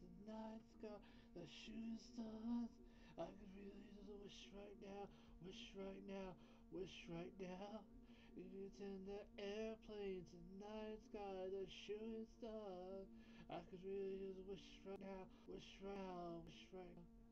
the night sky, the shooting stars. I could really just wish right now, wish right now, wish right now. It's in the airplanes, the night sky, the shooting stars. I could really just wish right now, wish right now, wish right now.